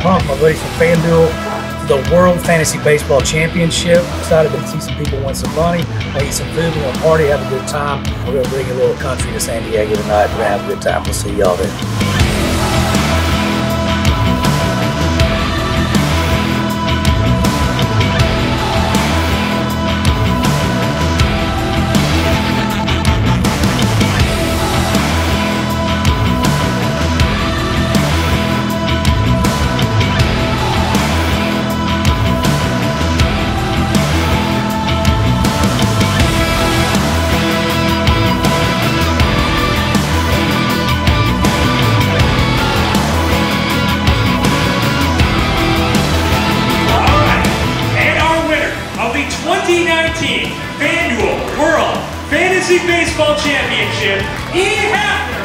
pumped. My buddies from FanDuel, the World Fantasy Baseball Championship. Excited to see some people win some money, eat some food, we're going to party, have a good time. We're going to bring a little country to San Diego tonight. We're going to have a good time. We'll see y'all there. The 2019 FanDuel World Fantasy Baseball Championship, Ian Hafner.